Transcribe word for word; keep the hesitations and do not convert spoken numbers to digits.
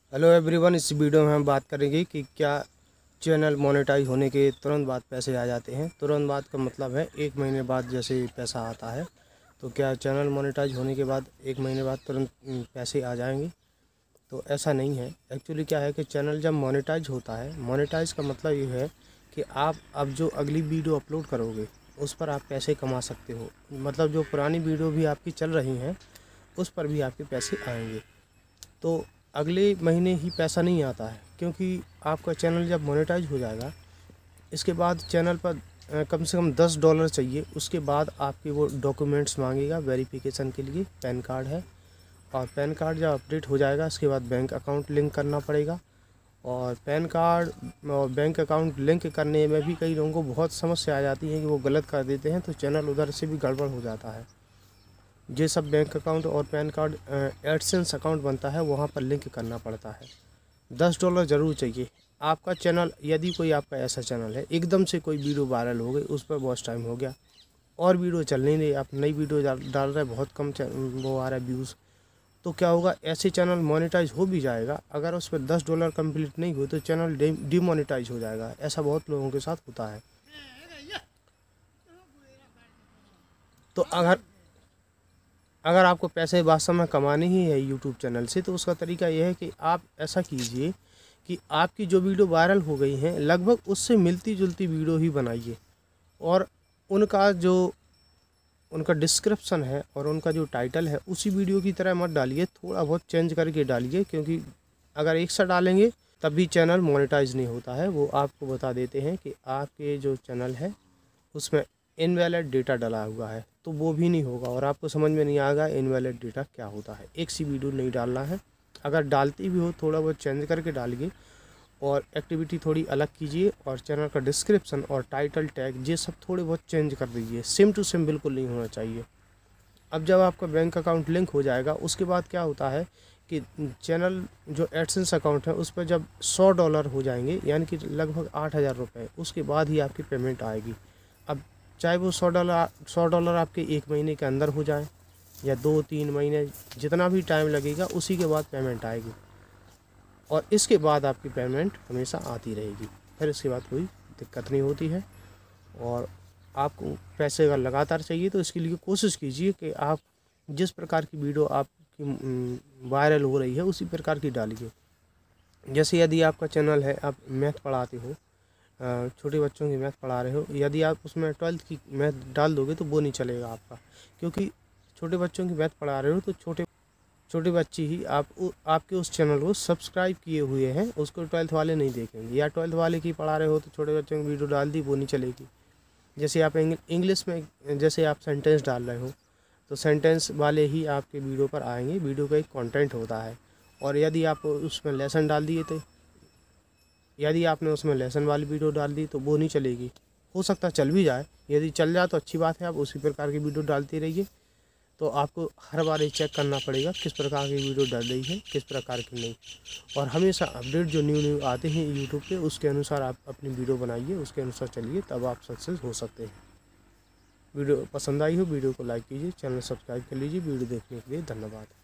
Hello everyone, इस video में हम बात करेंगे कि क्या चैनल मोनेटाइज होने के तुरंत बाद पैसे आ जाते हैं। तुरंत बाद का मतलब है एक महीने बाद जैसे पैसा आता है, तो क्या चैनल मोनेटाइज होने के बाद एक महीने बाद तुरंत पैसे आ जाएंगे? तो ऐसा नहीं है। एक्चुअली क्या है कि चैनल जब मोनेटाइज होता है, मोनेटाइज का मतलब ये है कि आप अब जो अगली वीडियो अपलोड करोगे उस पर आप पैसे कमा सकते हो। मतलब जो पुरानी वीडियो भी आपकी चल रही हैं उस पर भी आपके पैसे आएंगे। तो अगले महीने ही पैसा नहीं आता है, क्योंकि आपका चैनल जब मोनेटाइज हो जाएगा इसके बाद चैनल पर कम से कम दस डॉलर चाहिए। उसके बाद आपके वो डॉक्यूमेंट्स मांगेगा वेरिफिकेशन के लिए। पैन कार्ड है, और पैन कार्ड जब अपडेट हो जाएगा इसके बाद बैंक अकाउंट लिंक करना पड़ेगा। और पैन कार्ड और बैंक अकाउंट लिंक करने में भी कई लोगों को बहुत समस्या आ जाती है कि वो गलत कर देते हैं, तो चैनल उधर से भी गड़बड़ हो जाता है। ये सब बैंक अकाउंट और पैन कार्ड एडसेंस अकाउंट बनता है, वहाँ पर लिंक करना पड़ता है। दस डॉलर ज़रूर चाहिए। आपका चैनल, यदि कोई आपका ऐसा चैनल है एकदम से कोई वीडियो वायरल हो गई, उस पर बहुत टाइम हो गया और वीडियो चल नहीं रही, आप नई वीडियो डाल रहे हैं, बहुत कम वो आ रहा है व्यूज़, तो क्या होगा, ऐसे चैनल मोनेटाइज हो भी जाएगा, अगर उस पर दस डॉलर कंप्लीट नहीं हुए तो चैनल डिमोनेटाइज हो जाएगा। ऐसा बहुत लोगों के साथ होता है। तो अगर अगर आपको पैसे वास्तव में कमाने ही है यूट्यूब चैनल से, तो उसका तरीका यह है कि आप ऐसा कीजिए कि आपकी जो वीडियो वायरल हो गई हैं लगभग उससे मिलती जुलती वीडियो ही बनाइए, और उनका जो उनका डिस्क्रिप्शन है और उनका जो टाइटल है उसी वीडियो की तरह मत डालिए, थोड़ा बहुत चेंज करके डालिए, क्योंकि अगर एक साथ डालेंगे तब भी चैनल मोनेटाइज नहीं होता है। वो आपको बता देते हैं कि आपके जो चैनल है उसमें इनवैलिड डेटा डला हुआ है, तो वो भी नहीं होगा और आपको समझ में नहीं आएगा इनवैलिड डेटा क्या होता है। एक सी वीडियो नहीं डालना है, अगर डालती भी हो थोड़ा बहुत चेंज करके डालिए और एक्टिविटी थोड़ी अलग कीजिए, और चैनल का डिस्क्रिप्शन और टाइटल टैग ये सब थोड़े बहुत चेंज कर दीजिए। सेम टू सेम बिल्कुल नहीं होना चाहिए। अब जब आपका बैंक अकाउंट लिंक हो जाएगा उसके बाद क्या होता है कि चैनल जो एडसेंस अकाउंट है उस पर जब सौ डॉलर हो जाएंगे, यानी कि लगभग आठ हज़ार रुपये, उसके बाद ही आपकी पेमेंट आएगी। अब चाहे वो सौ डॉलर सौ डॉलर आपके एक महीने के अंदर हो जाए या दो तीन महीने, जितना भी टाइम लगेगा उसी के बाद पेमेंट आएगी, और इसके बाद आपकी पेमेंट हमेशा आती रहेगी। फिर इसके बाद कोई दिक्कत नहीं होती है। और आपको पैसे अगर लगातार चाहिए तो इसके लिए कोशिश कीजिए कि आप जिस प्रकार की वीडियो आपकी वायरल हो रही है उसी प्रकार की डालिए। जैसे यदि आपका चैनल है, आप मैथ पढ़ाते हो, छोटे बच्चों की मैथ पढ़ा रहे हो, यदि आप उसमें ट्वेल्थ की मैथ डाल दोगे तो वो नहीं चलेगा आपका, क्योंकि छोटे बच्चों की मैथ पढ़ा रहे हो तो छोटे छोटे बच्चे ही आप आपके उस चैनल को सब्सक्राइब किए हुए हैं, उसको ट्वेल्थ वाले नहीं देखेंगे। या ट्वेल्थ वाले की पढ़ा रहे हो तो छोटे बच्चों की वीडियो डाल दी, वो नहीं चलेगी। जैसे आप इंग्लिश में जैसे आप सेंटेंस डाल रहे हो तो सेंटेंस वाले ही आपके वीडियो पर आएंगे। वीडियो का एक कंटेंट होता है, और यदि आप उसमें लेसन डाल दिए तो यदि आपने उसमें लेसन वाली वीडियो डाल दी तो वो नहीं चलेगी। हो सकता चल भी जाए, यदि चल जाए तो अच्छी बात है, आप उसी प्रकार की वीडियो डालते रहिए। तो आपको हर बार ये चेक करना पड़ेगा किस प्रकार की वीडियो डल रही है, किस प्रकार की नहीं, और हमेशा अपडेट जो न्यू न्यू आते हैं यूट्यूब पे उसके अनुसार आप अपनी वीडियो बनाइए, उसके अनुसार चलिए, तब आप सक्सेस हो सकते हैं। वीडियो पसंद आई हो वीडियो को लाइक कीजिए, चैनल सब्सक्राइब कर लीजिए। वीडियो देखने के लिए धन्यवाद।